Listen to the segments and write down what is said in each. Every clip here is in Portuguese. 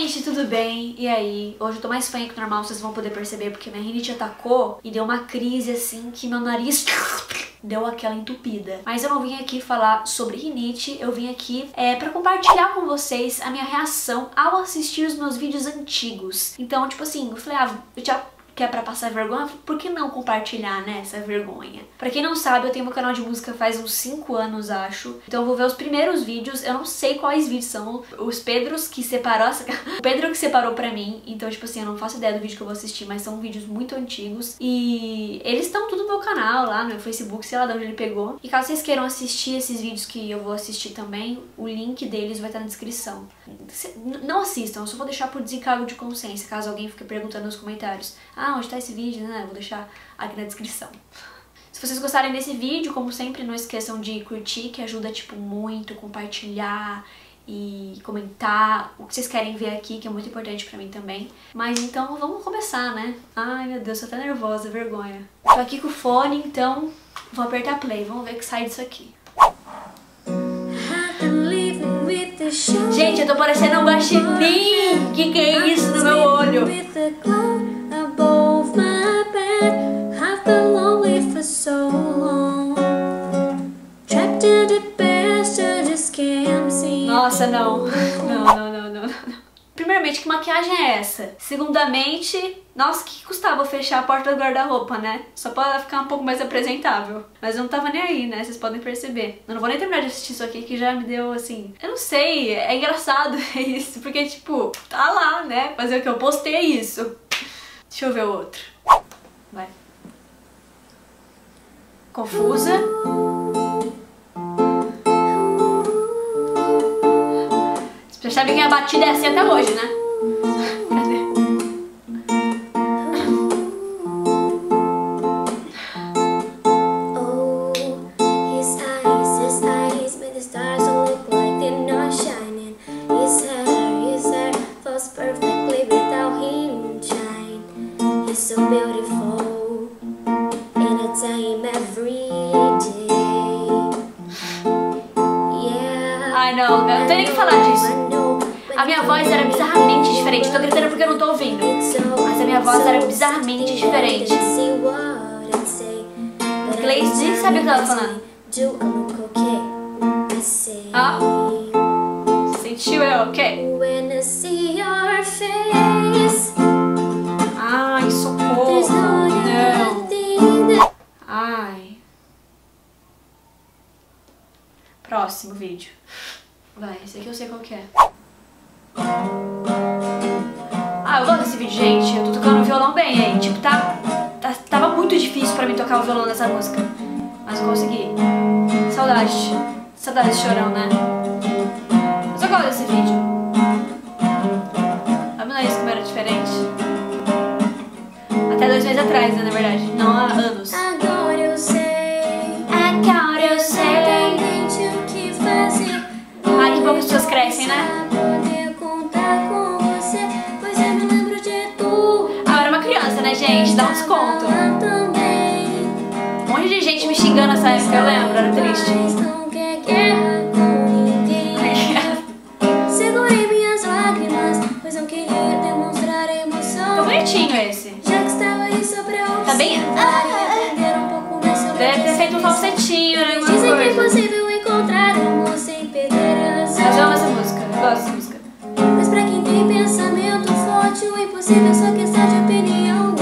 gente, tudo bem? E aí? Hoje eu tô mais fanha que o normal, vocês vão poder perceber, porque minha rinite atacou e deu uma crise assim que meu nariz deu aquela entupida. Mas eu não vim aqui falar sobre rinite, eu vim aqui pra compartilhar com vocês a minha reação ao assistir os meus vídeos antigos. Então, tipo assim, eu falei, eu já que é pra passar vergonha, por que não compartilhar, né, essa vergonha? Pra quem não sabe, eu tenho meu canal de música faz uns 5 anos, acho. Então eu vou ver os primeiros vídeos, eu não sei quais vídeos são, os Pedros que separou, o Pedro que separou pra mim. Então, tipo assim, eu não faço ideia do vídeo que eu vou assistir, mas são vídeos muito antigos. E eles estão tudo no meu canal, lá no meu Facebook, sei lá de onde ele pegou. E caso vocês queiram assistir esses vídeos que eu vou assistir também, o link deles vai estar na descrição. Não assistam, eu só vou deixar por desencargo de consciência, caso alguém fique perguntando nos comentários. Onde tá esse vídeo, né? Eu vou deixar aqui na descrição. Se vocês gostarem desse vídeo, como sempre, não esqueçam de curtir, que ajuda, tipo, muito, compartilhar e comentar o que vocês querem ver aqui, que é muito importante pra mim também. Mas então, vamos começar, né? Ai, meu Deus, tô até nervosa, vergonha. Tô aqui com o fone, então vou apertar play, vamos ver o que sai disso aqui. Gente, eu tô parecendo um guaxinim! Que é isso no meu olho? Nossa, não. Não. Primeiramente, que maquiagem é essa? Segundamente, nossa, o que custava fechar a porta do guarda-roupa, né? Só pra ficar um pouco mais apresentável. Mas eu não tava nem aí, né? Vocês podem perceber. Eu não vou nem terminar de assistir isso aqui, que já me deu, assim... Eu não sei, é engraçado isso. Porque, tipo, tá lá, né? Fazer o que? Eu postei isso. Deixa eu ver o outro. Vai. Confusa. Vocês sabem que a batida é assim até hoje, né? Cadê? Ai não, eu não tenho nem que falar disso. A minha voz era bizarramente diferente. Eu tô gritando porque eu não tô ouvindo. Mas a minha voz era bizarramente diferente. Gleice nem sabia o que ela tava falando. Sentiu eu, ok? Ai, socorro. Não. Ai. Próximo vídeo. Vai, esse aqui eu sei qual que é. Eu gosto desse vídeo, gente. Eu tô tocando o violão bem aí. Tipo, tava muito difícil pra mim tocar o violão nessa música. Mas eu consegui. Saudade. Saudade de Chorão, né? Mas eu gosto desse vídeo. A meu nariz como era diferente. Até 2 meses atrás, né, na verdade. Não há anos. Agora eu sei. Ai, que bom que as pessoas crescem, né? Né, gente? Dá um desconto. Um monte de gente me xingando nessa época, eu lembro, era triste. Segurei minhas lágrimas, pois não queria demonstrar emoção. Tá bonitinho esse. Já que estava aí só pra tá bem. Deve ter feito um falsetinho, né? Dizem que é possível encontrar amor sem perder a razão. Mas eu amo essa música, eu gosto dessa música. Mas pra quem tem pensamento forte, o impossível é só questão de opinião.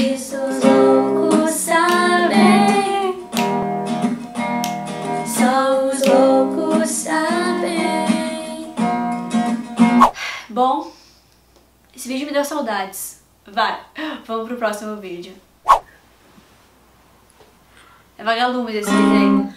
Bom, esse vídeo me deu saudades. Vai, vamos pro próximo vídeo. É vagalume esse vídeo ainda.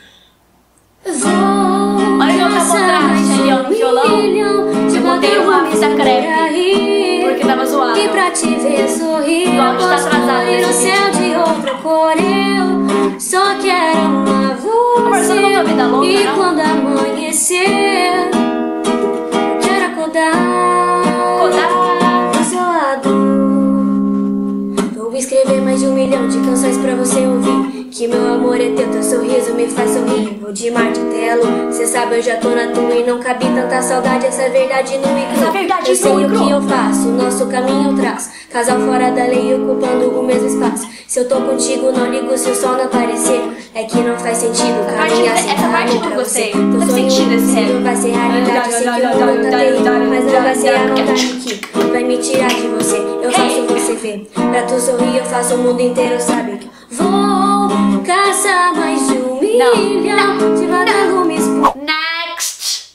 Olha meu capotraste ali, ó, no violão. Eu botei uma mesa crepe, porque tava zoado. E pra te ver sorrir, o áudio tá atrasado no céu de outra cor, eu só quero uma você. E quando amanhecer, quero acordar do seu lado. Vou escrever mais de 1 milhão de canções pra você ouvir. Que meu amor é teu sorriso me faz sorrir. Vou de martelo, cê sabe eu já tô na tua e não cabe tanta saudade. Essa verdade não ignorou. Eu sei o que eu faço, nosso caminho eu traço. Casal fora da lei ocupando o mesmo espaço. Se eu tô contigo não ligo se o sol não aparecer. É que não faz sentido caminhar sem carro pra você. Teu sonho impossível vai ser realidade. Eu sei que o mundo tá terrível, mas não vai ser a vontade que vai me tirar de você. Eu faço você ver, pra tu sorrir eu faço o mundo inteiro sabe. Vou caçar mais de 1 milhão de vagalumes. Next!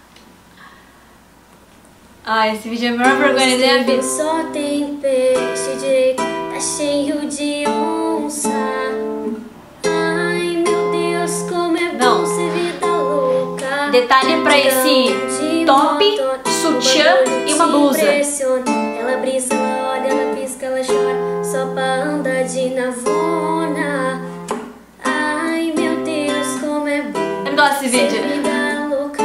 Ah, esse vídeo é a maior vergonha da minha vida. Só tem peixe direito, tá cheio de onça. Ai meu Deus, como é bom ser vida louca. Detalhe pra esse top, sutiã e uma blusa. Ela brisa, ela olha, ela pisca, ela chora, só pra andar de navona. Ai meu Deus, como é bom. Eu não gosto desse vídeo. Vida louca.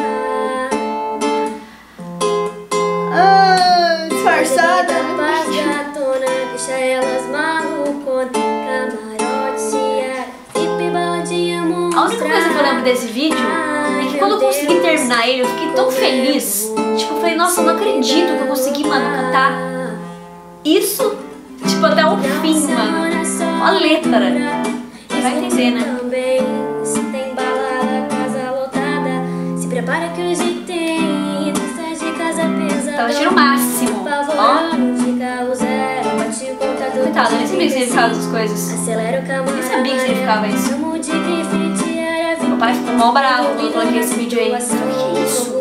Disfarçada. Paz gatona, deixa elas malucona. Camarote, VIP, baladinha, monstra. A única coisa que eu lembro desse vídeo é que quando eu consegui terminar ele, eu fiquei tão feliz. Tipo, eu falei, nossa, eu não acredito que eu consegui, mano, cantar isso, tipo, até o fim, mano. Ó a letra. Vai entender, né? Também, se tem balada, casa lotada, se prepara que hoje tem festa de casa pesada. Tava tirando o máximo. Ó. De carro zero, bate o contador. Coitado, eu nem sabia que significava essas coisas. Acelera o camarada. Nem sabia que significava isso. Chamo de grife, era Meu pai ficou mal bravo quando eu coloquei esse vídeo aí. Que isso?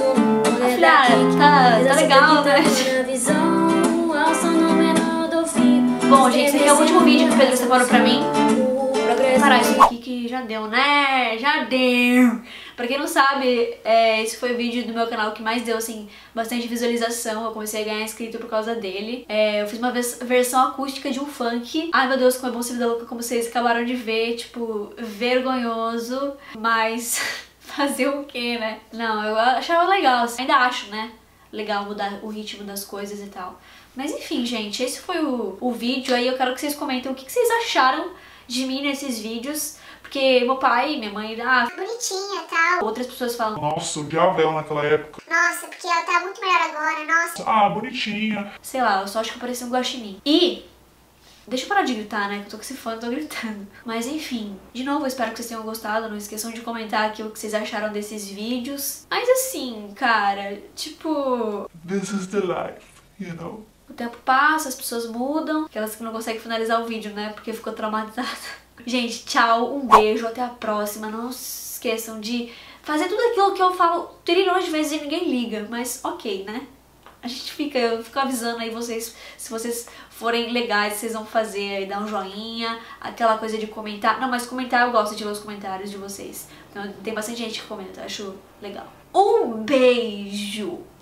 Tá legal, né? Bom, gente, esse aqui é o último vídeo que o Pedro separou pra mim. Vou parar isso aqui que já deu, né? Já deu! Pra quem não sabe, esse foi o vídeo do meu canal que mais deu, assim, bastante visualização. Eu comecei a ganhar inscrito por causa dele. Eu fiz uma versão acústica de um funk. Ai, meu Deus, como é bom ser vida louca, como vocês acabaram de ver. Tipo, vergonhoso, mas fazer o quê, né? Não, eu achava legal, ainda acho, né? Legal mudar o ritmo das coisas e tal. Mas enfim, gente, esse foi o vídeo. Aí eu quero que vocês comentem o que vocês acharam de mim nesses vídeos. Porque meu pai e minha mãe... bonitinha e tal. Outras pessoas falam... Nossa, eu odiava ela naquela época. Nossa, porque ela tá muito melhor agora, nossa. Ah, bonitinha. Sei lá, eu só acho que eu parecia um guaxinim. E... deixa eu parar de gritar, né? Que eu tô com esse fone, tô gritando. Mas enfim, de novo, eu espero que vocês tenham gostado. Não esqueçam de comentar aqui o que vocês acharam desses vídeos. Mas assim, cara, tipo... This is the life, you know. O tempo passa, as pessoas mudam. Aquelas que não conseguem finalizar o vídeo, né? Porque ficou traumatizada. Gente, tchau, um beijo, até a próxima. Não se esqueçam de fazer tudo aquilo que eu falo trilhões de vezes e ninguém liga. Mas ok, né? A gente eu fico avisando aí vocês, se vocês forem legais, vocês vão fazer aí, dar um joinha, aquela coisa de comentar. Não, mas comentar eu gosto de ler os comentários de vocês. Então, tem bastante gente que comenta, acho legal. Um beijo!